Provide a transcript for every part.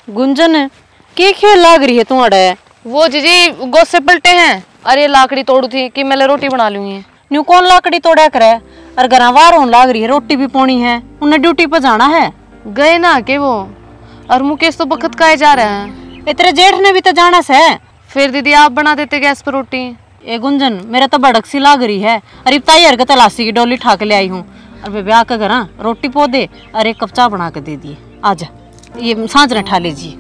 गुंजन के खेल लाग रही है तुम्हारे? वो जीजी गोसे पलटे हैं। अरे लाकड़ी तोड़ू थी कि मैं रोटी बना लूंगी। न्यू कौन लाकड़ी तोड़ा करे? और घर वार होने लाग रही है, रोटी भी पोनी है, उन्हें ड्यूटी पर जाना है। गए ना के वो, और मुकेश तो बखत काहे जा रहे हैं। इतने जेठ ने भी तो जाना से। फिर दीदी आप बना देते गैस पर रोटी। ए गुंजन मेरा तो भड़क सी लाग रही है। अरे ताई हर तलाशी की डोली ठाक ले आई हूँ। अरे ब्याह का घर रोटी पो दे और एक कप चाय बना के दे दिए। आजा ये सांझ ने ठा लीजिए।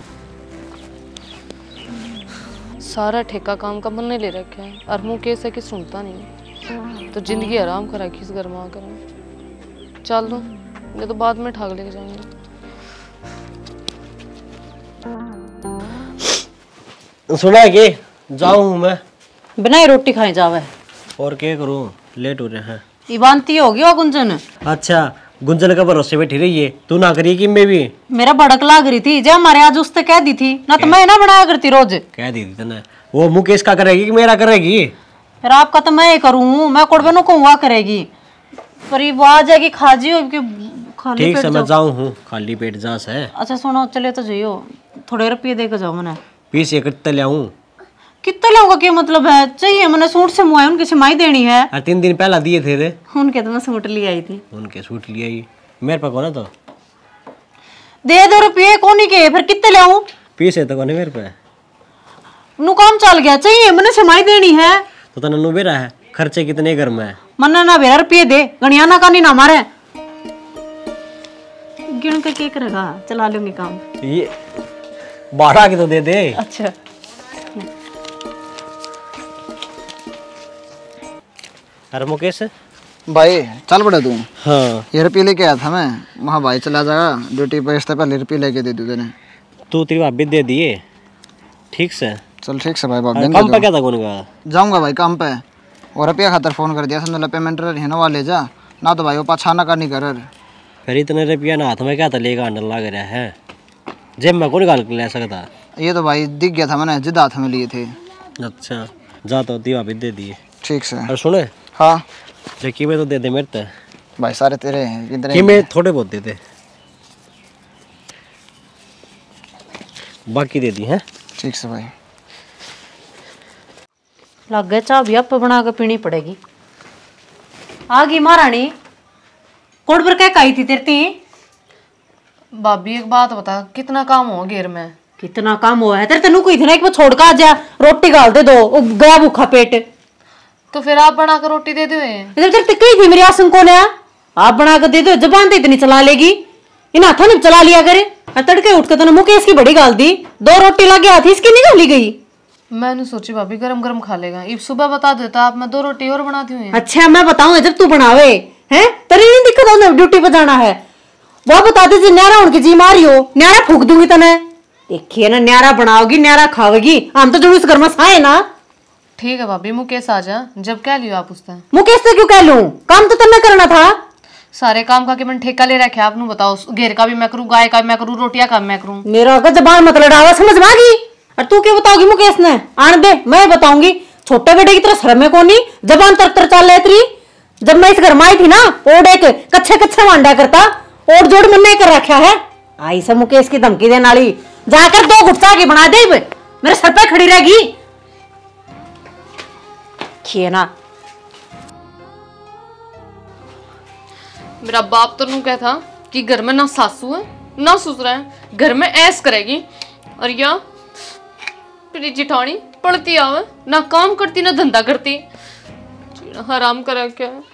सारा ठेका काम का मन ने ले रखा है और मुकेश है कि सुनता नहीं, तो जिंदगी आराम करा इस घर में आकर। चल दो ये तो बाद में ठाक लेके जाएंगे। सुना के जाऊं मैं बनाई रोटी खाए जावे। और क्या करूं, लेट हो रहे हैं। इबानती होगी वो गुंजन। अच्छा गुंजन का भरोसे बैठी रही है, तू ना करी कि मैं भी। मेरा भड़क लाग रही थी जब हमारे आज उससे कह दी थी ना, तो मैं ना बनाया करती रोज। कह दी थी तने। वो मुकेश का करेगी कि मेरा करेगी? फिर आपका तो मैं ही करूँ, मैं कुड़बनों को हुआ करेगी। पर ये वो आ जाएगी खाजी हो कि खाली ठीक पेट से मैं जाओ। जाऊं हूँ, खाली पेट जा से। अच्छा सुनो चले तो जाइयो, थोड़े रुपये दे के जाओ। मैंने 20 एकड़ ले आऊं। कितने लोगों क्या मतलब है चाहिए? मैंने सूट से मुआए, उनकी सिमाई देनी है। 3 दिन पहला दिए थे रे। उनके तो मैं सूट ले आई थी। उनके सूट लिया ही मेरे पे कौन है तो दे दो रुपये कोनी के, फिर कितने ले आऊं? 20 है तो कौन है मेरे पे? नु काम चल गया चाहिए, मैंने सिमाई देनी है। तो तने नु बेरा है, खर्चे कितने घर में है? मन्ना ना बेरा रुपये दे, गणिया ना कानी ना मारे। गिन के क्या करेगा, चला लूंगी काम। ये 12 की तो दे दे। अच्छा अरे मुकेश भाई चल पड़े तू। हाँ ये रुपये लेके आया था मैं, वहाँ भाई चला जाएगा ड्यूटी पर, इससे पहले रुपये लेके दे दूँ तेने। तू तेरी भाभी दे दिए? ठीक से चल ठीक से भाई बाप काम पे क्या था कौन का? जाऊँगा भाई काम पे। और रुपया खातर फ़ोन कर दिया, समझ पेमेंट रहने वाले जा ना, तो भाई वो पाछाना का नहीं कर। फिर इतने रुपया ना हाथ में क्या था लेगा अंडर लग रहा है, जेब में कौन गाल ले सकता? ये तो भाई दिख गया था, मैंने जिद हाथ में लिए थे। अच्छा जा तो दी भाभी दे दिए। ठीक से। और सुने हाँ जबकि में तो दे दे मेरे तो भाई सारे तेरे हैं कितने? कि मैं थोड़े बहुत दे दे, बाकी दे दी है। ठीक से भाई। लग गए चाह भी आप बना के पीनी पड़ेगी। आ गई महारानी, कोड पर क्या कही थी तेरी? भाभी एक बात बता, कितना काम हो घेर में? कितना काम हुआ है तेरे? तेनू कोई थी ना कि वो छोड़ का आ जा, रोटी गाल दे दो, वो गया भूखा पेट। तो फिर आप बना कर रोटी दे दो। इधर तेरे कही थी मेरी आसन कौन है? आप बना कर दे दो, जबान तो इतनी चला लेगी, इन हाथों ने चला लिया करे। तड़के उठ के तूने मुकेश की बड़ी गाल दी, 2 रोटी लगे हाथी इसकी निकाल ली गई। मैंने सोची भाभी गरम गरम खा लेगा, अब सुबह बता देता आप, मैं 2 रोटी और बनाती हूँ। अच्छा मैं बताऊं जब तू बनावे हैं, तेरी नहीं दिक्कत हो, ड्यूटी पे जाना है। वो बता दे न्यारा उनकी जी मारी हो, न्यारा फूक दूंगी तने। देखिए ना न्यारा बनाओगी न्यारा खाओगी, हम तो जुलूस घर में साए ना। ठीक है भाभी मुकेश आ जा, जब कह लियो आप उससे। मुकेश से क्यों कह लूं, काम तो तन्ने करना था। सारे काम का कि मैंने ठेका ले रखा है, आप बताओ। घेर का भी मैं करूँ, गाय का भी मैं करूँ, रोटियां का भी मैं करूँ। मेरा अगर जबान मत लड़ावा, समझ में आ गई? और तू क्या बताओगी मुकेश ने? आन दे मैं बताऊंगी, छोटे बेटे की तरह शर्म है कोनी, जबान तर तर चल रही। जब मैं इस घर में आई थी ना, ओड एक कच्चे कच्चे मांडा करता, ओड जोड़ मैंने कर रखा है। आई से मुकेश की धमकी देने वाली, जाकर 2 गुप्ता की बना दे, मेरे सर पे खड़ी रहेगी। ना मेरा बाप तो नू क्या था कि घर में ना सासू है ना ससुर है, घर में ऐस करेगी। और या मेरी जिठानी पढ़ती आवे, ना काम करती ना धंधा करती, हराम करा क्या है।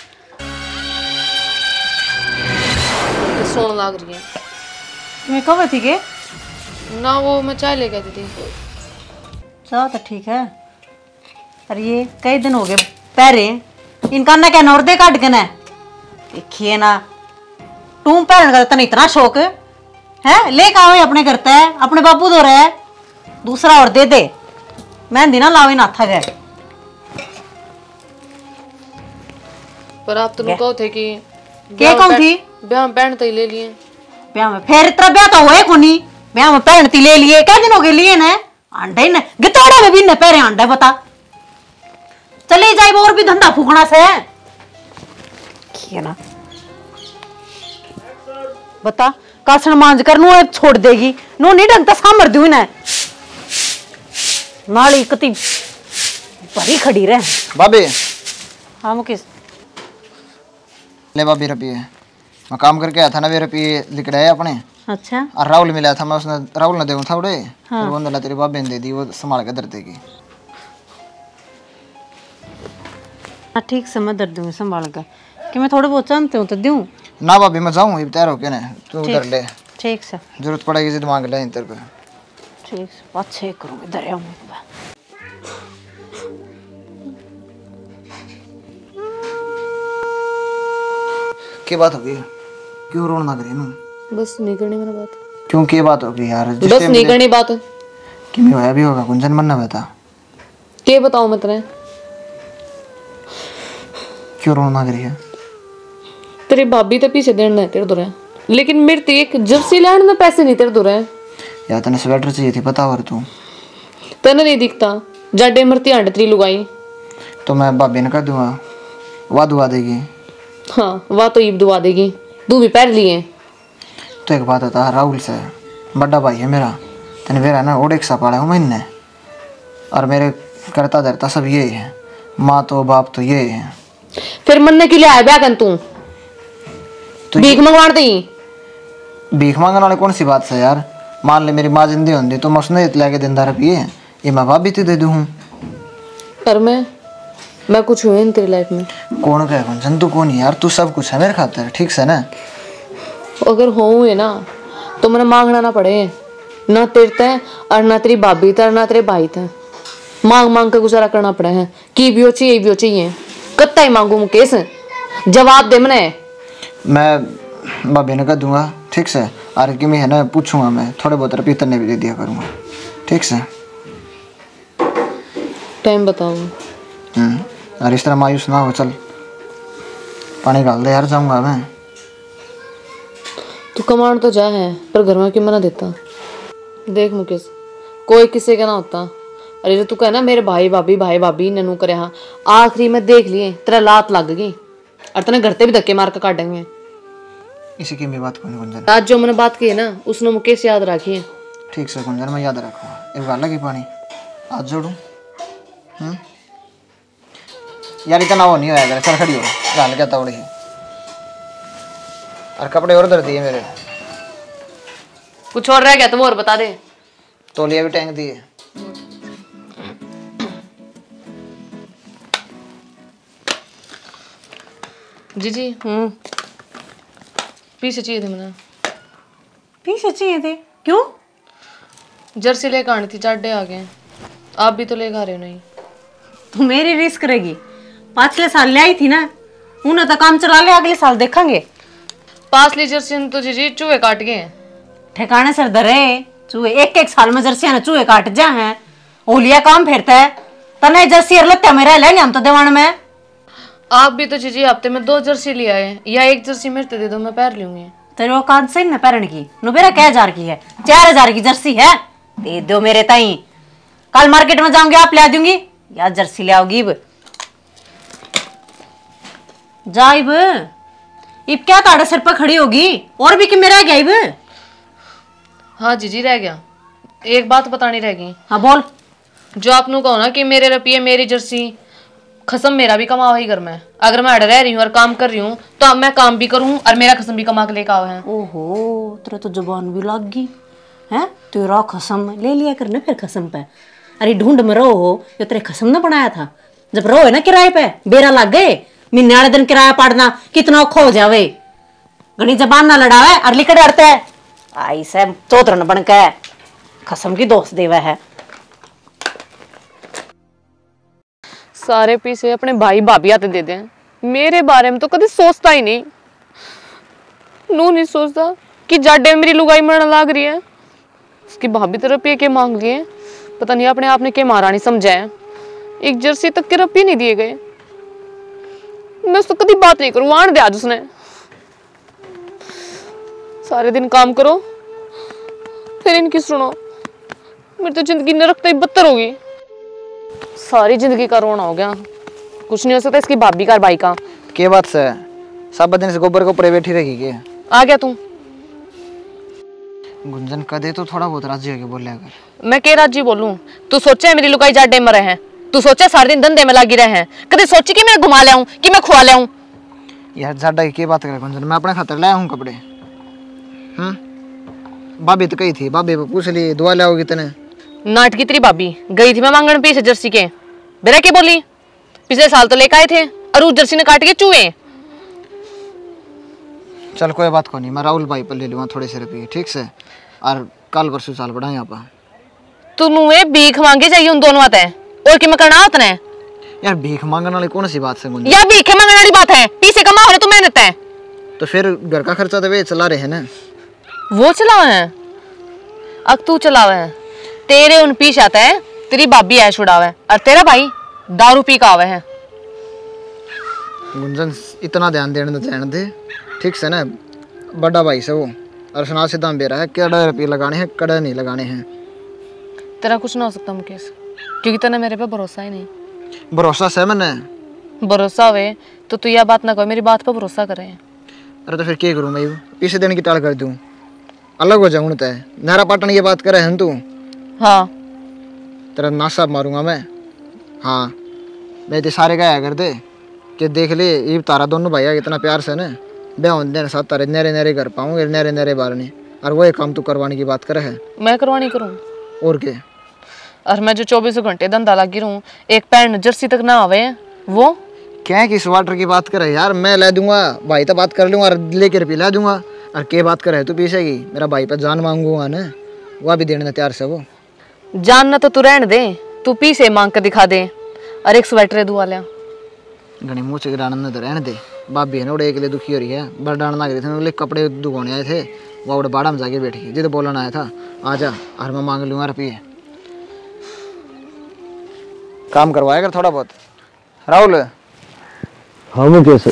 सोन लाग रही है। तुम्हें कब थी के ना वो मैं चाय लेके आई थी। चलो तो ठीक है। अरे ये कई दिन हो गए पैरे, इनका ना क्या नौरदे काट के ना देखिए ना, टूम पैरन का तने इतना शौक है, ले का अपने करता है, अपने बापू दो रहे दूसरा और दे दे, मेहंदी ना लावे ना था गए। पर आप तो कहो थे कि क्या कहूं थी? ब्याह में पहन तो ले लिए। ब्याह में फिर इतना ब्याह तो हुआ कोनी, ब्याह में पहन ती ले लिए, क्या दिन हो गए लिए ना अंडे ने गितौड़े में भी न पैरे अंडे। बता चले जाए और भी धंधा फूकना से ना। बता कासन मांझ कर छोड़ देगी नो नहीं ढंग तक सामर दूं ना नाली कति भरी खड़ी रहे। भाभी हाँ मुकेश ले भाभी रुपये मैं काम करके आया था ना, वे रुपये लिख रहे अपने। अच्छा और राहुल मिला था, मैं उसने राहुल ने दे थोड़े। हाँ। वो अंदर तेरी भाभी ने दे दी, वो संभाल के दर देगी। हाँ ठीक से मैं दर दूंगी संभाल कर कि मैं थोड़े बहुत जानते हूँ तो दूं ना भाभी मैं जाऊँ तैयार होके ना, तू उधर ले। ठीक से जरूरत पड़ेगी जिद मांग ले इंतर पे। ठीक से अच्छे करूँगी दर आऊँगी। क्या बात होगी, क्यों रोना करी नू? बस नहीं करनी मैंने बात, क्यों क्या बात होगी यार? बस नहीं करनी बात। कि मैं होया भी होगा गुंजन मन ना बता, क्या बताऊं मैं तेरे? क्यों रोना करी है? तेरी भाभी तो पीछे देना है तेरे दुरे, लेकिन मेरे ते एक जर्सी लैंड में पैसे नहीं तेरे दुरे। यार तने स्वेटर चाहिए थी पता और तू तेने नहीं दिखता जाडे मरती आंड तेरी लुगाई। तो मैं भाभी ने कर दूंगा, वाह दुआ देगी। हाँ वाह तो ईब दुआ देगी, तू भी पैर लिए। तो एक बात बता, राहुल से बड़ा भाई है मेरा, तने मेरा ना ओढ़ एक सा पाला हूँ मैंने, और मेरे करता धरता सब ये है, माँ तो बाप तो ये है। फिर मनने के लिए आया ब्याह कर तू तो भीख मंगवाण दी। भीख मांगने वाले कौन सी बात है यार? मान ले मेरी माँ जिंदी होंगी तो मैं उसने लेके दिन रुपये ये मैं भाभी थी दे दूँ। पर मैं कुछ हुए तेरी लाइफ में? कौन कहे गुंजन तू कौन यार? तू सब कुछ है मेरे खातिर, ठीक से ना? अगर हो ना तो मैंने मांगना ना पड़े, ना तेरे ते और ना तेरी भाभी ते ना तेरे भाई ते, मांग मांग के गुजारा करना पड़ा है। की भी हो चाहिए भी हो चाहिए, कत्ता ही मांगू मुकेश, जवाब दे मने। मैं भाभी ने कह दूंगा ठीक से, और कि मैं है ना पूछूंगा, मैं थोड़े बहुत रुपये तन्ने भी दे दिया करूँगा, ठीक से? टाइम बताओ। और इस तरह मायूस ना हो, चल पानी डाल दे यार, जाऊंगा मैं। तू कमांड तो जा है पर घर में क्यों मना देता? देख मुकेश, कोई किसी का ना होता। अरे जो तू कह ना मेरे भाई भाभी ननू करे, हाँ आखिरी में देख लिए तेरा लात लग गई और तने घर ते भी धक्के मार कर काटेंगे। इसी की मेरी बात को नहीं गुंजन, आज जो मैंने बात की है ना उसने मुकेश याद रखी है। ठीक से गुंजन मैं याद रखूँगा। एक गाला की पानी आज जोड़ूँ यार, इतना वो नहीं होया करे, चल खड़ी हो गाल क्या तोड़ी है। और कपड़े और दर दिए मेरे, कुछ और रह गया तो वो और बता दे। तौलिया भी टैंक दिए। जी पीछे चाहिए थे मैंने। पीछे चाहिए थे? क्यों? जर्सी लेकर आनी थी, चाटे आ गए। आप भी तो लेकर आ रहे हो? नहीं तू मेरी रिस्क करेगी? पिछले साल ले आई थी ना, उन्हें तो काम चला ले, अगले साल देखेंगे। पासली जर्सी तो जी चूहे काट गए ठिकाने सर धरे चूहे, एक साल में जर्सी ना चूहे काट जा है, ओलिया काम फेरता है तने जर्सी लत्या में रह लेंगे हम तो दीवान में। आप भी तो जी हफ्ते में 2 जर्सी ले आए, या एक जर्सी मेरे तो दे दो, मैं पैर लूंगी। तेरे औकात सही ना पैरन की? नुबेरा क्या 1000 की है? 4000 की जर्सी है, दे दो मेरे ताई। कल मार्केट में जाऊंगी, आप ले दूंगी या जर्सी ले आओगी? जाइब इब क्या ताड़े सिर पर खड़ी होगी? और भी कि मेरा गया इब? हाँ जी रह गया, एक बात बतानी रह गई। हाँ बोल। जो आपने कहो ना कि मेरे रुपये मेरी जर्सी, खसम मेरा भी कमा ही घर में। अगर मैं अड़ रह रही हूँ और काम कर रही हूँ तो अब मैं काम भी करूँ और मेरा खसम भी कमा के लेकर आओ है। ओहो तेरा तो जुबान भी लग गई है, तेरा खसम ले लिया कर ना फिर खसम पे। अरे ढूंढ में रहो हो, जो तेरे खसम ना बनाया था, जब रहो है ना किराए पे, बेरा लग गए, महीने वाले दिन किराया पाड़ना कितना औखा हो जावे। घनी जबान ना लड़ावे और लिकड़ अड़ते है आई से चौधरन बन के खसम की दोस्त देवा है। सारे पीछे अपने भाई भाभी आते दे दें, मेरे बारे में तो कभी सोचता ही नहीं। नू नहीं सोचता कि जाडे मेरी लुगाई मरने लाग रही है, उसकी भाभी तो रुपये के मांग लिए, पता नहीं अपने आप ने के महारानी समझा है। एक जर्सी तक के रुपये नहीं दिए गए, मैं उसको कभी बात नहीं करूँ, आन दे आज उसने। सारे दिन काम करो फिर इनकी सुनो, मेरी तो जिंदगी नरक ही बदतर होगी। सारी जिंदगी का रोना हो गया, कुछ नहीं हो सकता इसकी भाभी का और भाई का। के बात से सब दिन से गोबर को ऊपर बैठी रहेगी के? आ गया तू? गुंजन कदे तो थोड़ा बहुत राजी होके बोल लिया कर। मैं के राजी बोलूं? तू सोचे मेरी लुगाई जाडे मरे हैं, तू सोचे सारे दिन धंधे में लगी रहे हैं, कभी सोची कि मैं घुमा ले आऊं कि मैं खुआ ले आऊं? यार जाडा की बात करे गुंजन, मैं अपने खातर लाया हूँ कपड़े। भाभी तो कही थी, भाभी को पूछ ली दुआ लाओगी तने। नाट की तेरी भाभी गई थी मैं मांगण पीछे जर्सी के, बेरा के बोली पिछले साल तो लेकर आए थे और उस जर्सी ने काट के चूहे। चल कोई बात को नहीं, मैं राहुल भाई पर ले लूँगा थोड़े से रुपये, ठीक से, और कल परसों साल बढ़ा यहाँ पर। तू नुए भीख मांगे जाइए उन दोनों बातें और कि मैं करना होता है यार भीख मांगने वाली कौन सी बात है गुंजन? या भीख मांगने वाली बात है? पीछे कमा हो रहा तू मेहनत है तो फिर घर का खर्चा तो वे चला रहे हैं ना। वो चलावे हैं, अब तू चलावे है। तेरे उन पीछे आता है तेरी भाभी ऐश उड़ावे और तेरा भाई दारू पी का आवे है। गुंजन इतना ध्यान देने जाने दे, ठीक से ना, बड़ा भाई से वो और सुना से दाम दे रहा है, कड़ा रुपये लगाने हैं कड़ा नहीं लगाने हैं। तेरा कुछ ना हो सकता मुकेश, क्योंकि तेने मेरे पे भरोसा ही नहीं। भरोसा से मैंने। भरोसा हुए तो तू यह बात ना कहो मेरी बात पर भरोसा करे। अरे तो फिर क्या करूँ मैं, पीछे देने की टाल कर दूँ, अलग हो जाऊँ तय नारा पाटन ये बात करे हैं तू। हाँ तेरा नासा मारूंगा मैं। हाँ मैं तो सारे गाया कर दे कि देख ले ये तारा दोनों भैया इतना प्यार से ना ब्याह होने साथ तारे नरे नरे कर पाऊंगे, नरे नरे बार नहीं, और वही काम तू करवाने की बात करे है। मैं करवानी करूँ और क्या? और मैं जो 24 घंटे धंधा लगी रहूं, एक पैंट जर्सी तक ना आवे वो क्या किस वाटर की बात करे यार, मैं ला दूंगा, भाई तो बात कर लूंगा और लेके रुपये ला दूंगा। और क्या बात करे तू पीछे की, मेरा भाई पर जान मांगूंगा ना, वह भी देने तैयार से वो। जानना तो तू रहने दे, तू पीछे मांग कर दिखा दे और एक स्वेटर दुआ लिया। घनी मुँह से गिराना तो रहने दे, भाभी है ना उड़े के लिए दुखी हो रही है, बरडान लग रही थी, बोले कपड़े दुकाने आए थे, वह उड़े बाड़ा में जाके बैठ गई, जिद बोलना आया था आ जा और मैं मांग लूँगा रुपये। काम करवाएगा थोड़ा बहुत राहुल। हाँ मुकेश,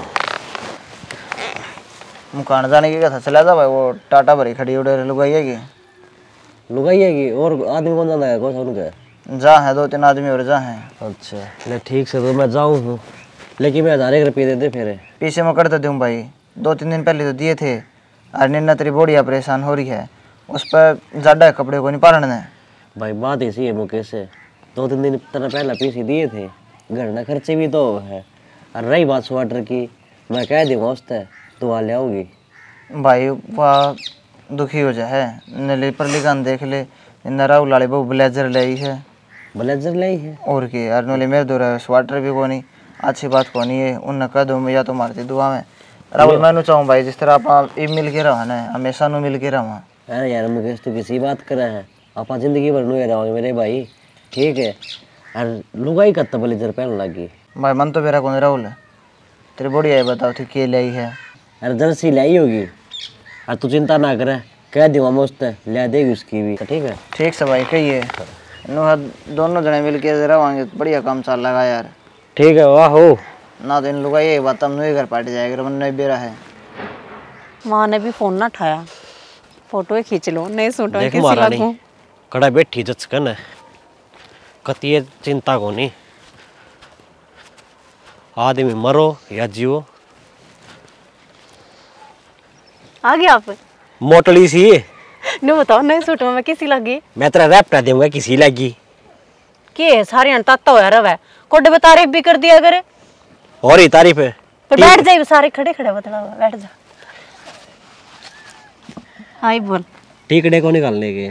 मुकान जाने की क्या था, चला जा भाई, वो टाटा भरी खड़ी उड़े लुगाइएगी लुगाइएगी और आदमी कौन जाना है, कौन सा उनका जा है 2-3 आदमी और जा है। अच्छा ले ठीक से, तो मैं जाऊँ हूँ, लेकिन मैं 1000 रुपये दे दे फिर। पीछे मैं करता दूँ भाई, 2-3 दिन पहले तो दिए थे, और निन्ना तेरी बोड़िया परेशान हो रही है, उस पर ज़्यादा कपड़े को नहीं पालने है भाई। बात ऐसी है मुकेश से, 2-3 दिन तरह पहले पैसे दिए थे, घर ना खर्चे भी तो है, और रही बात स्वेटर की, मैं कह दूँगा उससे दुआ ले आओगी भाई। वह दुखी हो जाए नली पर लिखान देख ले, राहुल वाले बहु ब्लेजर ले है, ब्लेजर ले है और की यार नली मेरे दो स्वेटर भी को नहीं, अच्छी बात को नहीं है, उन कह दो या तो मारती दुआ में। राहुल मैं चाहूँ भाई जिस तरह आप मिल के रहा ना, हमेशा नु मिल के रहा। अरे यार मुकेश तू किसी बात कर रहा है, आप जिंदगी भर नु रहोगे मेरे भाई, ठीक है। और लुगाई का तो ब्लेजर पहन लगी भाई, मन तो मेरा कौन राहुल तेरी बढ़िया है, बताओ ठीक के लाई है। अरे जर्सी लाई होगी, और तू चिंता ना करे, कह दूँगा मैं उससे ले देगी उसकी भी, ठीक है। ठीक से भाई कहिए, दोनों जने मिल के रहोगे बढ़िया काम चल लगा यार, ठीक है। वाह हो ना तो इन लोग ये बात हम नहीं घर पार्टी जाएगा, मन नहीं बेरा है। माँ ने भी फोन ना उठाया, फोटो खींच लो, नहीं सूटो देख कैसी महारानी लगूं। कड़ा बैठी जचकन है, कतिये चिंता को नहीं, आदमी मरो या जियो। आ गया आप मोटली सी ने बताओ, नहीं सूटो में कैसी लगी? मैं तेरा रैपटा दूंगा किसी लगी के सारी अनताता होया रवे, कोड बता तारीफ भी कर दिया करे, और ही तारीफ है। तो बैठ जाइए सारे खड़े खड़े, बतला बैठ जा। हाय बोल, टिकड़े को निकालने के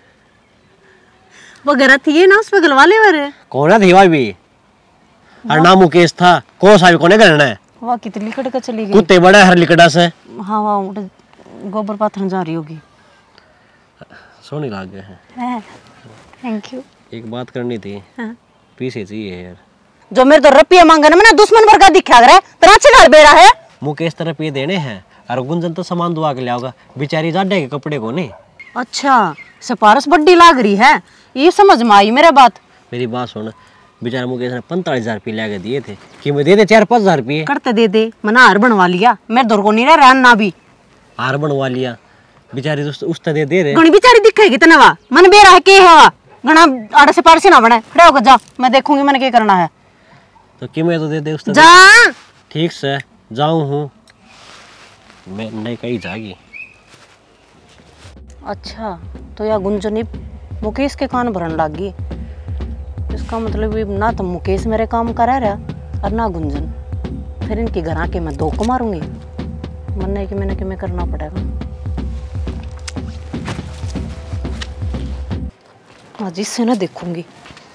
वो गलत थी ना, उस पे गलवा ले मेरे। कौन है थी भी, और नाम मुकेश था, कौन सा भी कोने करना है। वाह कितनी लिकड़ का चली गई, कुत्ते बड़ा हर लिकड़ा से। हाँ वाह गोबर पाथर जा रही होगी। सोनी लाग गए हैं। Thank you. एक बात करनी थी, हाँ। पीछे चाहिए यार, जो मेरे तो रुपये मांगने में ना दुश्मन वर्गा दिखा रहा है, तेरा अच्छे घर बेड़ा है। मुकेश तरह रुपये देने हैं, और गुंजन तो सामान दुआ के लाओगा, बेचारी जाडे के कपड़े को नहीं। अच्छा सिफारिश बड्डी लाग रही है, ये समझ में आई मेरा बात। मेरी बात सुन, बेचारा मुकेश ने 45,000 रुपये ला के दिए थे कि मैं दे दे 4-5,000 रुपये। करते दे दे, मना हार बनवा लिया, मेरे दौर को नहीं रहा ना भी हार बनवा लिया, बेचारी उससे दे रहे। गणी बेचारी दिखेगी तनवा, मन बेरा है के है गणा आड़े से पारसी ना बने, खड़े होकर जा, मैं देखूंगी मैंने क्या करना है। तो कि मैं तो दे दे उससे जा। ठीक से जाऊं हूँ मैं, नहीं कहीं जागी। अच्छा तो या गुंजनी मुकेश के कान भरन लग गई। इसका मतलब ये ना तो मुकेश मेरे काम करा रहा और ना गुंजन। फिर इनकी घर आके मैं धोखा मारूंगी। मन्ने कि मैंने किमें करना पड़ेगा। आज इससे ना देखूंगी।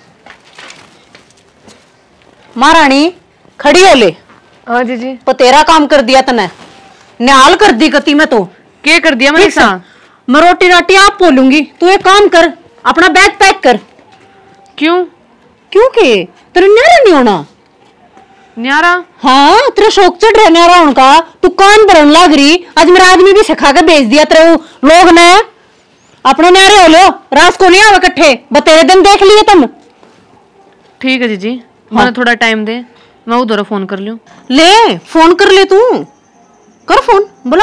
महारानी खड़ी हो ले। हाँ जी तो तेरा काम कर दिया तने, निहाल कर दी कती में तो। क्या कर दिया मैंने? मैं रोटी राटी आप बोलूंगी, तू एक काम कर, अपना बैग पैक कर। क्यों? क्योंकि तेरे न्यारा नहीं होना। न्यारा? हाँ तेरा शौक चढ़ रहा न्यारा होने का। तू कान भरन लाग रही। आज मेरा आदमी भी सिखा के भेज दिया तेरे लोग ने। अपने न्यारे हो लो, रात को नहीं आवे इकट्ठे। बतेरे दिन देख लिए तुम। ठीक है जीजी, मैंने थोड़ा टाइम दे, मैं उधर फोन कर लूं। ले फोन कर ले, तू कर फोन, बोला।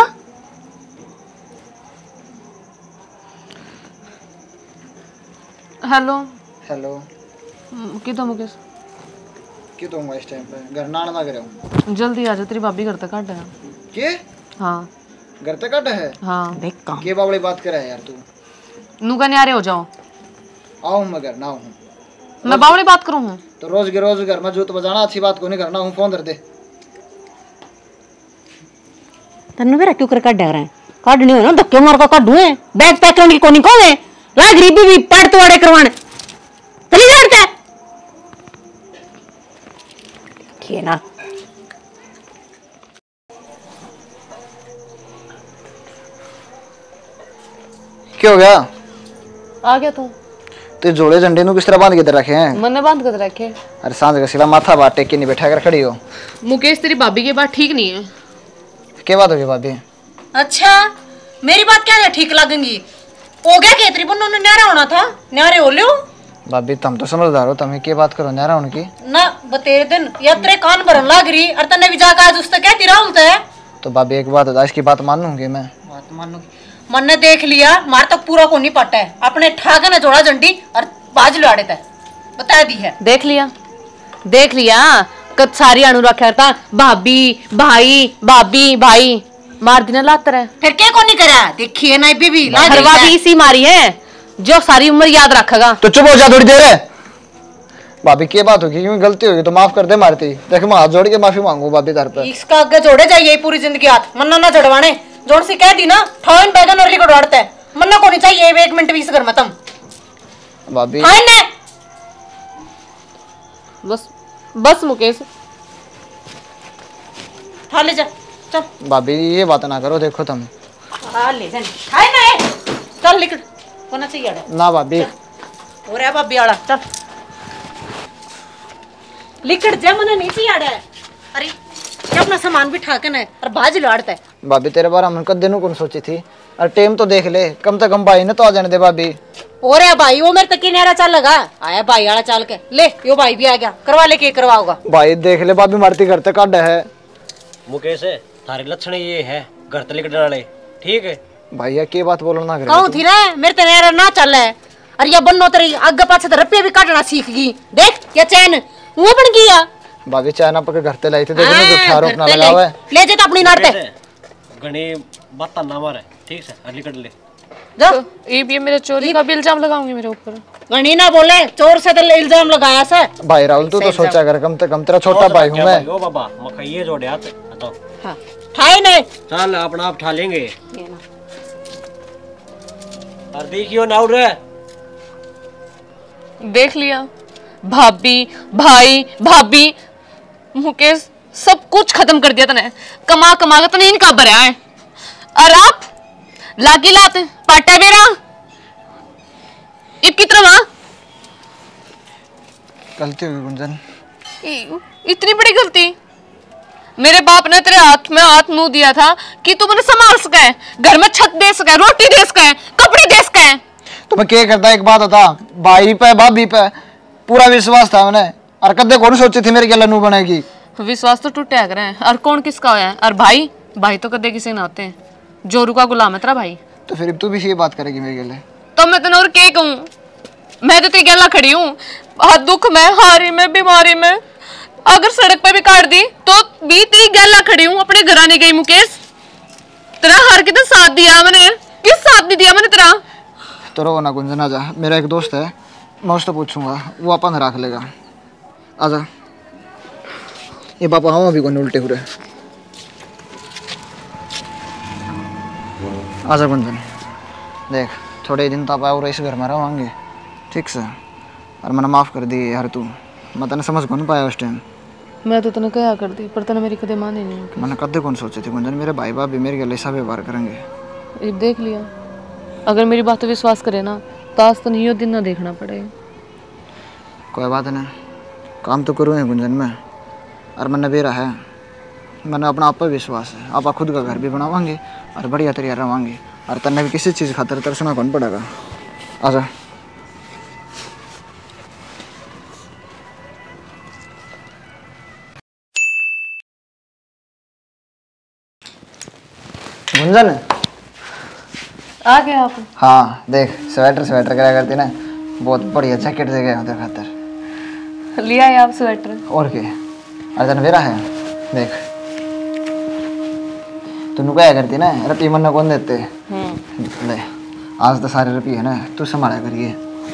हेलो हेलो किधर मुकेश? क्यों तुम इस टाइम पे घर ना लग रहे हो? जल्दी आ जा, तेरी भाभी घर तक हट है। के हाँ घर तक कट है? हाँ देख काम के बावड़ी बात करे यार तू। नूका न्यारे हो जाओ। आओ मैं घर ना हूँ मैं बावड़ी बात करूँ हूँ तो रोज के रोज घर में जूत बजाना अच्छी बात को नहीं करना हूँ। फोन कर दे। तन्नू मेरा क्यों कर काट रहा है? काटनी हो ना धक्के मार का काटू है। बैग पैक करने की कोनी कौन है? ला गरीबी भी पैर तो वाड़े करवाने चली जाता है ठीक ना। क्या हो गया? आ गया तू? तो जोड़े झंडे नु किस तरह बांध के इधर रखे हैं? मैंने बांध कर रखे। अरे सांझ का सिला माथा बात टेक के नहीं बैठा कर खड़ी हो। मुकेश तेरी भाभी की बात ठीक नहीं है। क्या बात हो गई भाभी? अच्छा मेरी बात क्या ठीक लगेंगी? हो गया केतरी बन्नों ने न्यारा होना था, न्यारे हो लियो। भाभी तुम तो समझदार हो, तुम्हें क्या बात करो न्यारा उनकी ना बतेरे दिन यात्रे कान भरन लाग रही और तने भी जाकर आज उससे कहती रहूं है। तो भाभी एक बात बता, इसकी बात मानूंगी मैं। बात मानूंगी? मन ने देख लिया मार तक पूरा को नहीं पटा है। अपने ठाके ने जोड़ा झंडी और बाज लाड़े थे बता दी है। देख लिया कद सारी अणु रखा था। भाभी भाई भाभी भाई मार देना लात रहे। फिर क्या को नहीं करा? देखिए ना बीबी हरवा भी इसी मारी है जो सारी उम्र याद रखेगा। तो चुप हो जा थोड़ी देर। भाभी क्या बात होगी? क्यों गलती होगी तो माफ कर दे मारती। देख मैं हाथ जोड़ के माफी मांगू भाभी तार पे। इसका आगे जोड़े जाइए पूरी जिंदगी हाथ मन्ना ना जड़वाने। जोड़ से कह दी ना ठावन बैगन और लिखड़ वाड़ता है। मन्ना को नहीं चाहिए 1 मिनट भी इस घर में तुम भाभी। हाँ ने बस मुकेश खा ले जा चल। भाभी ये बात ना करो, देखो तुम। खा ले जा खाए ना चल लिखड़ होना चाहिए आड़ा। ना भाभी हो रहा भाभी आड़ा चल लिखड़ जा मने नहीं चाहिए आड़ा। अरे क्या अपना सामान भी ठाकन है और बाज लाड़ता है। भाभी तेरे बारे में कद दिनों कौन सोची थी? और टाइम तो देख ले, कम से कम भाई ने तो आ जाने दे भाभी। हो रहा भाई वो मेरे तक की न्यारा चाल लगा आया भाई आड़ा चाल के ले यो भाई भी आ गया करवा ले के करवाओगा। भाई देख ले भाभी मारती करते काट है। मुकेश थारे लक्षण ये है घर तले कटने वाले, ठीक है? भैया की बात बोलो ना करे। कहूं थी ना मेरे ते न्यारा ना चल है। अरे ये बन्नो तेरी आगे पाछे तो रप्पे भी काटना सीख गई। देख ये चैन वो बन गया। भाभी चाइना पकड़ घर ते लाई थी, देखो जो ठार रोकना लगा हुआ है। ले जे तो अपनी नाटते गणी बात ना मारे, ठीक है? अगली कट ले जा। ये मेरे चोरी का भी इल्जाम लगाऊंगी मेरे ऊपर। गणी ना बोले चोर से तो इल्जाम लगाया से। भाई राहुल तू तो सोचा कर, कम से कम तेरा छोटा भाई हूं मैं। ओ बाबा मक्का ये जोड़े हाथ बताओ। हां ठाई नहीं चल अपना आप ठा लेंगे। और देखियो ना उड़ रहा। देख लिया भाभी भाई भाभी मुकेश सब कुछ खत्म कर दिया तने। कमा कमा के तने इनका भरा है और आप लागी लाते पाटा बेरा इब कितना गलती हुई गुंजन। इतनी बड़ी गलती? मेरे बाप ने तेरे हाथ में हाथ मुंह दिया था कि तू मैंने संभाल सके, घर में छत दे सके, रोटी दे सके, कपड़े दे सके। तो मैं क्या करता, एक बात होता भाई पे भाभी पे पूरा विश्वास था मैंने। और कदे कौन सोची थी मेरी गलनू बनेगी? विश्वास तो टूटे कर रहे हैं और कौन किसका होया है? और भाई भाई तो कदे किसी ना होते हैं। जोरू का गुलाम है तेरा भाई। तो फिर तू भी ये बात करेगी मेरे लिए? तो मैं तेन और क्या कहूँ? मैं तो तेरी गला खड़ी हूँ दुख में हारी में बीमारी में। अगर सड़क पे भी काट दी तो भी तेरी गला खड़ी हूँ, अपने घर आने गई। मुकेश तेरा हर कितना साथ दिया मैंने, किस साथ नहीं दिया मैंने तेरा। तो रो ना गुंजन, आजा। मेरा एक दोस्त है, मैं उससे पूछूंगा, वो अपन रख लेगा। आजा। ये पापा हम अभी कौन उल्टे हुए। आजा गुंजन, देख थोड़े दिन तो आप और इस घर में रहोगे, ठीक से। और मैंने माफ़ कर दी यार, तू मैं तेने समझ कौन पाया उस टाइम। मैं तो तने क्या कर दी, पर तने मेरी कदे मानी नहीं। मैंने कदे कौन सोची थी गुंजन, मेरे भाई बाप भी मेरे गले ऐसा व्यवहार करेंगे। ये देख लिया, अगर मेरी बात पे विश्वास करे ना तो आज तो नहीं दिन ना देखना पड़ेगा। कोई बात नहीं, काम तो करूँ गुंजन में। और मैंने बेरा है, मैंने अपना आप पर विश्वास है। आप खुद का घर भी बनावांगे और बढ़िया तरीका रवांगे। और तन्ने भी किसी चीज़ खातर तरसना कौन पड़ेगा। आजा। गुंजन आ गया आप? हाँ देख, स्वेटर स्वेटर क्या करती ना, बहुत बढ़िया जैकेट दे गया उधर खातर। लिया है आप स्वेटर? और क्या, अर्जन वेरा है। देख तू क्या करती ना, रुपये मन कौन देते। ले आज तो सारे रुपये है ना, तू संभाला करिए।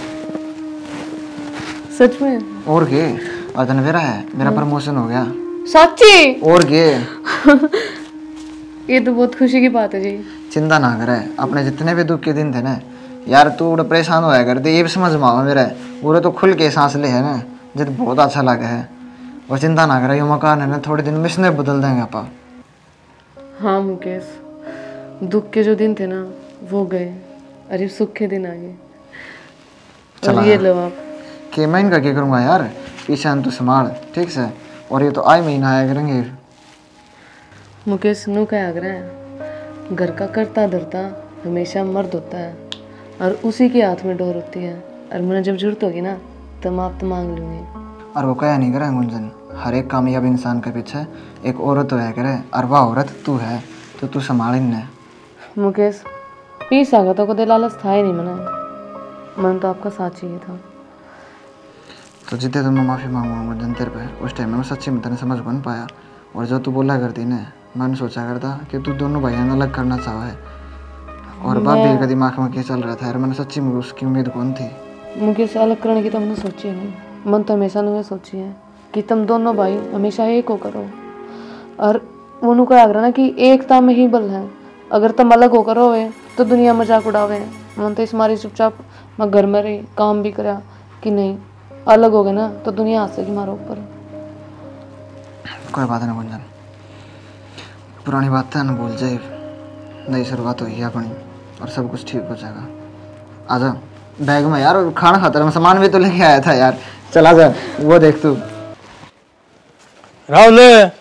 सच में? और क्या, अर्जन वेरा है, मेरा प्रमोशन हो गया। सच्ची? और क्या, ये तो बहुत खुशी की बात है जी। चिंता ना करे, अपने जितने भी दुख के दिन थे ना यार, तू बड़ा परेशान होया करते, ये भी समझ में आवा मेरा। पूरे तो खुल के सांस ले है ना, जित बहुत अच्छा लगा है। और चिंता ना करे, ये मकान है ना थोड़े दिन में इसने बदल देंगे आपा। हाँ मुकेश, दुख के जो दिन थे ना वो गए, अरे सुख के दिन आ गए। और ये लो आप। कि मैं इनका क्या करूँगा यार, पीछे तू संभाल ठीक से। और ये तो आए महीना आया करेंगे। मुकेश नु क्या आग्रह है, घर का करता धरता हमेशा मर्द होता है और उसी के हाथ में डोर होती है। और मुझे जब जरूरत होगी ना तो मैं आप तो मांग लूँगी। और वो क्या नहीं करे गुंजन, हर एक कामयाब इंसान के पीछे एक औरत होया करे, और वह औरत तू है, तो तू संभाल इन्हें। मुकेश पीस आ गया तो कदे लालच था ही नहीं मना, मन तो आपका साथ चाहिए था। तो जितने तो मैं माफ़ी मांगूंगा गुंजन तेरे पे, उस टाइम में मैं सच्ची में तेने समझ कौन पाया। और जो तू बोला करती ना, मैंने सोचा करता कि तू दोनों भाइयों अलग करना चाहा है। और भाभी के दिमाग में क्या चल रहा था यार, मैंने सच्ची में उसकी उम्मीद कौन थी। मुकेश अलग करने की तो हमने सोची नहीं, मन तो हमेशा ने सोची है कि तुम दोनों भाई हमेशा एक हो करो। और उन्होंने कहा ना कि एकता में ही बल है, अगर तुम अलग होकर होवे तो दुनिया मजाक उड़ावे। मन तो इस मारी चुपचाप मैं घर में रही, काम भी करा कि नहीं अलग हो गए ना तो दुनिया हंसेगी हमारे ऊपर। कोई बात नहीं गुंजन, पुरानी बात है ना भूल जाए, नई शुरुआत हुई है अपनी और सब कुछ ठीक हो जाएगा। आजा बैग में यार, और खाना खाता मैं सामान भी तो लेके आया था यार। चल आजा, वो देख तू। राहुल।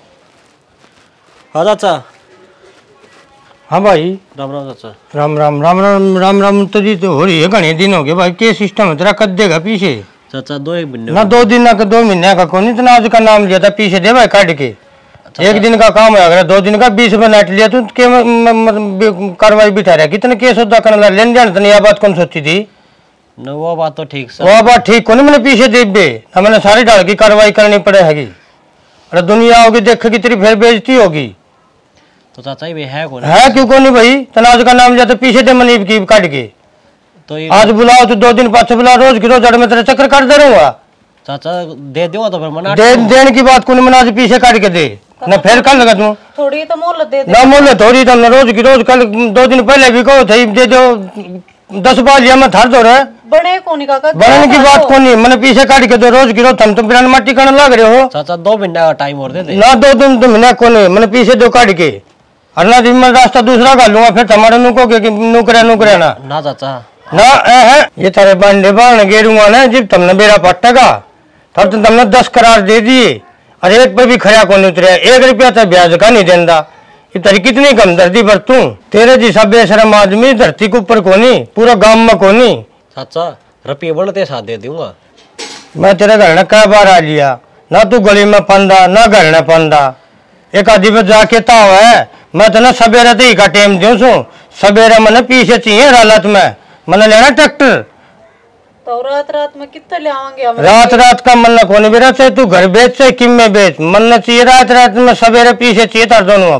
हाँ चाचा। हाँ भाई। राम राम चाचा। राम राम राम राम राम राम। तो जी तो हो रही है, घने दिन हो गए भाई। क्या सिस्टम है तेरा, कद देगा पीछे? चाचा 2 महीने ना 2 दिन ना 2 महीने का कौन इतना आज का नाम लिया था, पीछे दे भाई काट के। एक दिन का काम है, अगर 2 दिन का 20 मिनट लिया तो कार्रवाई बिठा रहा। कितने केस होता करना लेन देन, तने यह बात कौन सोची थी? न वो बात तो ठीक सर, वो बात ठीक कौन, मैंने पीछे दे बे ना, मैंने सारी डाल की कार्रवाई करनी पड़ेगी। अरे दुनिया होगी देखेगी तेरी, फिर बेइज्जती होगी। तो चाचा ये है कौन? है क्यों कौन नहीं भाई, तनाज का नाम लिया तो पीछे दे मनीब की काट के। तो आज बुलाओ तो 2 दिन पाछे बुलाओ, रोज की रोज मैं तेरा चक्कर काट दे रहूंगा। चाचा दे दूंगा तो फिर मना देने की बात कौन, मना पीछे काट के दे ना, फिर कर लगा तू थोड़ी तो मोहलत दे दे ना। मोहल्ले थोड़ी तो रोज की रोज, कल 2 दिन पहले भी कहो थे दे दो 10 बार लिया, मैं थर दो रहा बड़े कोनी काका, बनने की बात कौन नहीं, मैंने पीछे काट के दो रोज की रोज। हम तो बिरान माटी करने लग रहे हो चाचा, 2 महीने का टाइम और दे दे ना। 2 दिन तो महीना कौन है, मैंने पीछे दो काट के। और ना दिन में रास्ता दूसरा कर लूंगा, फिर तुम्हारे नुकोगे कि नुकरे ना चाचा ना है। ये तारे बांधे बांध गेरूंगा ना, जब तुमने मेरा पट्टेगा तब तो तुमने 10 करार दे दिए और एक पे भी खड़ा कौन उतरे, 1 रुपया तो ब्याज का नहीं देता। ये तेरी कितनी कमदर्दी बरतूं, तेरे जैसा बेशरम आदमी धरती के ऊपर कोनी, पूरा गांव में कोनी। चाचा रुपये बढ़ते साथ दे दूंगा। मैं तेरे घर ने कई बार आ लिया ना, तू गली में पंदा ना घर ने पंदा। एक आदि पे जाके ताव है, मैं तो ना सवेरे तो ही का टाइम दूं सू, सवेरे मैंने पीछे चाहिए रालत में, मैंने लेना ट्रैक्टर। तो रात में कितने ले आवांगे हम? रात का मन न कोने बेरा, चाहे तू घर बेच चाहे किम में बेच, मन न चाहिए रात में, सवेरे पीछे चाहिए तार दोनों पर।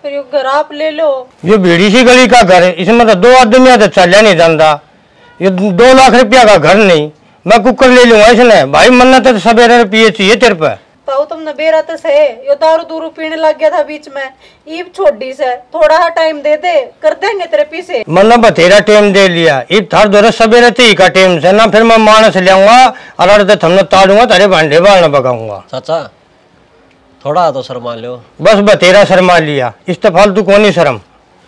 फिर ये घर आप ले लो। ये बीड़ी सी गली का घर है, इसमें तो 2 आदमी तो चल नहीं जाता। ये 2 लाख रुपया का घर नहीं, मैं कुकर ले लूंगा इसने। भाई मन्नत तो सवेरे रुपये चाहिए तेरे पे। ताऊ तुमने बेरा तो से यो दारू दूरू पीने लग गया था बीच में, ईब छोड़ी से थोड़ा सा टाइम दे दे, कर देंगे तेरे पीछे। मन्ना बतेरा टाइम दे लिया, इब थार दो सवेरे ते ही का टाइम से ना, फिर मैं मानस लाऊंगा और अर्धे थमने ताड़ूंगा, तेरे भांडे बालना पकाऊंगा। चाचा थोड़ा तो शर्मा लो। बस बतेरा शर्मा लिया, इस तो फालतू कौन ही शर्म।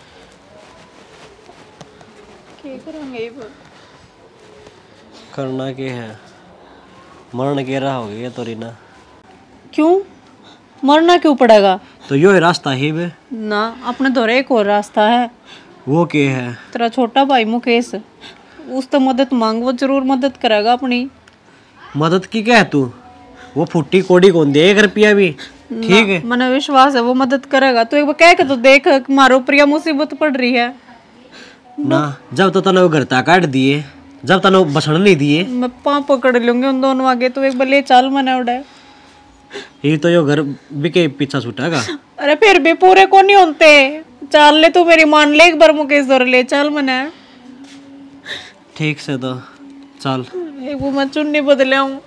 करना के है, मरण के रहा हो गया तो रीना। क्यों मरना क्यों पड़ेगा? तो यो ही रास्ता ही बे ना, अपने दौरे एक और रास्ता है। वो के है? तेरा छोटा भाई मुकेश, उस तो मदद मांग, वो जरूर मदद करेगा अपनी। मदद की क्या है तू? वो फुट्टी कोड़ी कौन दे 1 रुपया भी, ठीक है? मैंने विश्वास है वो मदद करेगा। तू एक बार कह के तो देख, मारो प्रिया मुसीबत पड़ रही है ना। जब तो तने वो घर तक काट दिए, जब तने वो बसण नहीं दिए, मैं पाँव पकड़ लूंगी उन दोनों आगे। तो एक बार ले चल मना उड़ा। ये तो यो घर बिके पीछा छूटेगा। अरे फिर भी पूरे को नहीं होते, चल ले तू मेरी मान ले एक बार मुकेश दौर ले चल मना। ठीक से तो चल। एक वो मैं चुन्नी बदले हूँ।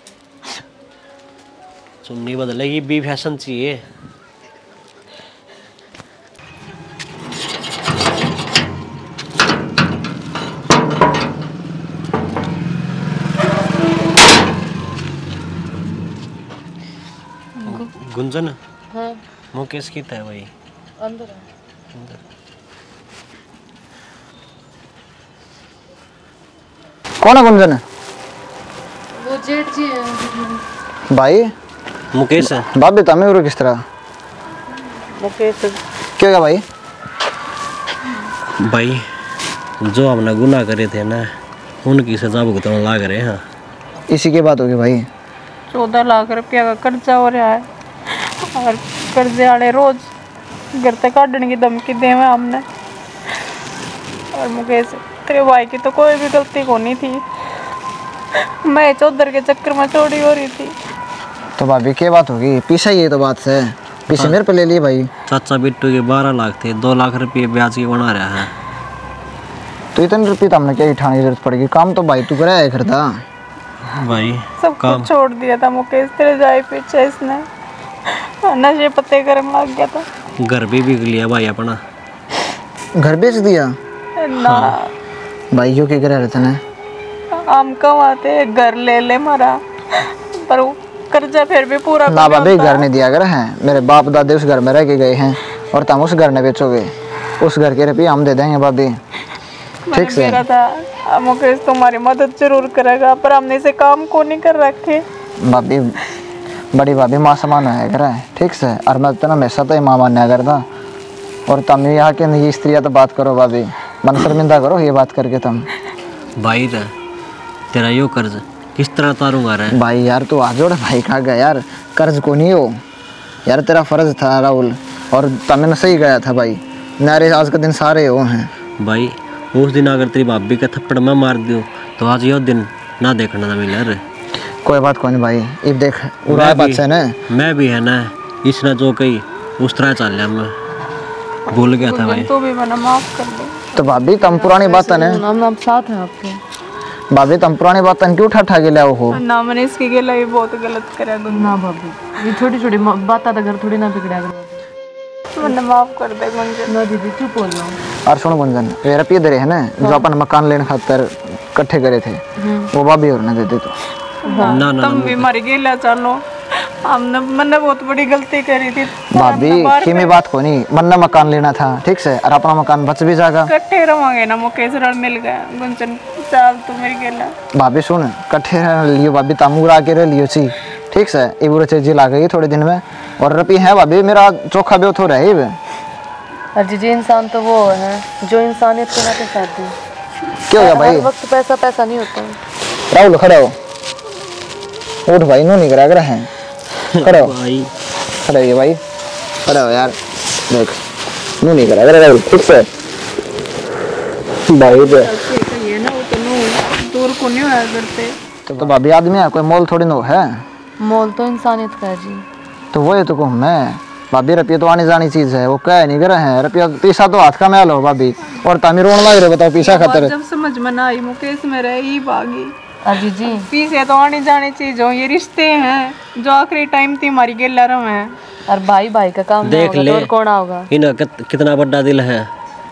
चुन्नी बदलेगी भी फैशन चाहिए। गुंजन हाँ मुकेश की था भाई अंदर है। कौन है गुंजन? वो जेठ जी है भाई। मुकेश है भाभी तमें और किस तरह? मुकेश क्या भाई? भाई जो हमने गुनाह करे थे ना, उनकी सजा भुगतने लग रहे हैं। इसी की बात होगी भाई। 14 लाख रुपया का कर्जा हो रहा है और कर्जे वाले रोज घर से काटने की धमकी दे में हमने। और मुकेश तेरे भाई की तो कोई भी गलती को नहीं थी, मैं चौधर के चक्कर में चोरी हो रही थी। तो भाभी क्या बात होगी? पीछे ये तो बात है, पीछे मेरे पे ले लिए भाई। चाचा बिट्टू के 12 लाख थे, 2 लाख रुपये ब्याज के बना रहा है। तो इतने रुपये तो हमने क्या उठाने की जरूरत पड़ेगी? काम तो भाई तू कराया करता भाई। सब कुछ छोड़ दिया था मुकेश तेरे जाए पीछे, इसने नशे पत्ते करने लग गया था। घर भी बिक लिया भाई अपना। घर बेच दिया ना भाई? यो क्या करा रहते ना? हम कमाते घर ले ले मारा, पर वो कर्जा फिर भी पूरा ना भाभी घर नहीं दिया कर है। मेरे बाप दादे उस घर में रह के गए हैं और तुम उस घर में बेचोगे। उस घर के रुपये हम दे देंगे भाभी, ठीक से? था मुकेश तुम्हारी मदद जरूर करेगा, पर हमने इसे काम को नहीं कर रखे। भाभी बड़ी भाभी माँ समान है कर, ठीक से? और मैं तो हमेशा तो माँ मान्या करता। और तुम यहाँ के ये स्त्रियाँ तो बात करो भाभी, मन शर्मिंदा करो ये बात करके तुम। भाई तेरा यो कर्ज किस तरह तारूंगा रे? भाई यार तू आ जोड़ भाई, खा गया यार, कर्ज को नहीं हो यार, तेरा फर्ज था राहुल। और तुमने सही गया था भाई, नारे आज का दिन सारे हो हैं भाई। उस दिन अगर तेरी भाभी का थप्पड़ मैं मार दियो तो आज यो दिन ना देखना ना मिले रे। कोई बात कौन भाई, इब देख उड़ा बात है ना। मैं भी है ना, इसने जो कही उस तरह चल लिया, मैं भूल गया था भाई। तो भी मैंने माफ कर दे। तो भाभी तुम पुरानी बात है ना, हम साथ हैं आपके। भाभी तुम पुरानी बात क्यों उठा उठा के लाओ हो? ना मैंने इसकी गला भी बहुत गलत करा। ना भाभी ये छोटी छोटी बात तो घर थोड़ी ना बिगड़ा कर। मैंने माफ कर दे गुंजन। ना दीदी चुप हो जाओ। और सुनो गुंजन, ये रुपये दे रहे हैं ना जो अपन मकान लेने खातर इकट्ठे करे थे, वो भाभी और ना देते तो ना ना तुम भी मर गेला। चलो हमने मैंने बहुत बड़ी गलती करी थी भाभी की में बात को नहीं, मन मकान लेना था, ठीक से? और अपना मकान बच भी जाएगा। इकट्ठे रहोगे ना मुकेश, रल मिल गया गुंजन। चल तू मेरी गेला। भाभी सुन, इकट्ठे रह लियो भाभी, तामूर आके रह लियो ची, ठीक से? इबुरे चीज ला गई थोड़े दिन में। और रुपये है भाभी, मेरा चोखा भी हो रहा है। अजी जी इंसान तो वो है जो इंसानियत के नाते साथ दे। क्या हो गया भाई? हर वक्त पैसा पैसा नहीं होता है। राहुल खड़ा हो, उठ भाई, नो नहीं करा कर है, खड़ा हो भाई। खड़ा हो भाई, खड़ा हो यार, देख नो नहीं करा कर राहुल, ठीक से? भाई दे ये ना वो तो दूर को नहीं होया करते। तो भाभी आदमी है, कोई मोल थोड़ी नो है। मोल तो इंसानियत का है जी। तो वो है तो कहूँ मैं, भाभी रुपये तो आनी जानी चीज है, वो कह नहीं करे हैं रुपया पैसा तो हाथ का मैल हो भाभी, और तमी रोन लग रहे बताओ पैसा खातर। जब समझ में ना आई मुकेश में रही भागी अजी जी पीछे तो आने जाने चीज हो, ये रिश्ते हैं जो आखिरी टाइम थी हमारी गेलरम है। और भाई भाई का काम देख ले और कौन आओगा। इनका कितना बड़ा दिल है,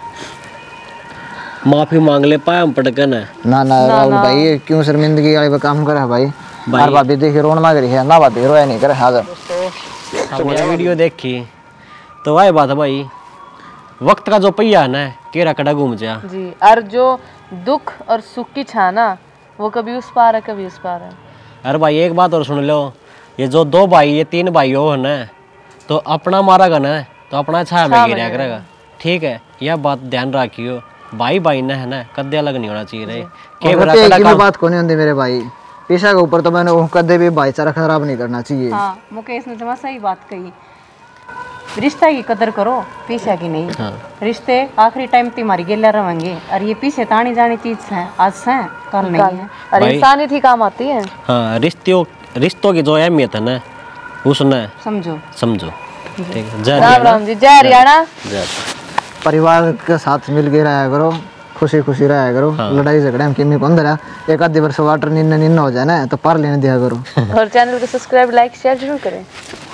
माफी मांग ले पाया हम पटकन है। ना ना राहुल भाई ये क्यों शर्मिंदगी वाले काम करे है भाई, और भाभी देखिए रोन मांग रही है ना, भाभी रोया नहीं करे हाजिर। हमने वीडियो देखी तो वही बात है भाई, वक्त का जो पहिया है ना केरा कड़ा घूम जा जी। और जो दुख और सुख की छाना वो कभी उस पार है कभी उस पार है। अरे भाई एक बात और सुन लो, ये जो 2 भाई ये 3 भाई हो ना तो अपना मारा ना तो अपना छाया में गिरा करेगा, ठीक है। यह बात ध्यान रखियो, भाई भाई ना है ना कदे अलग नहीं होना चाहिए रे। के बात को नहीं होती मेरे भाई, पैसा के ऊपर तो मैंने कदे भी भाईचारा खराब नहीं करना चाहिए। हाँ मुकेश ने जमा सही बात कही, रिश्ता की कदर करो पीछे की नहीं। हाँ। रिश्ते आखिरी टाइम तुम्हारी गेला रहेंगे, और ये पीछे तानी जानी चीज है, आज से कल नहीं है। और इंसानियत ही काम आती है। हाँ रिश्तों की जो अहमियत है ना उसने समझो ठीक है। जय राम राम जी, जय हरियाणा। जय। परिवार के साथ मिल के रहा करो, खुशी खुशी रहा करो। लड़ाई झगड़े हम किन्नी कौन दरा, एक आधी वर्ष वाटर निन्न हो जाए ना तो पार लेने दिया करो। और चैनल को सब्सक्राइब लाइक शेयर जरूर करें।